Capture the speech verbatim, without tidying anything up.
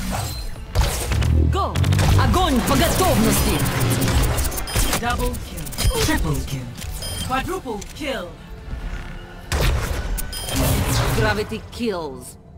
Go! Огонь по готовности! Double kill. Triple kill. Quadruple kill. Gravity kills.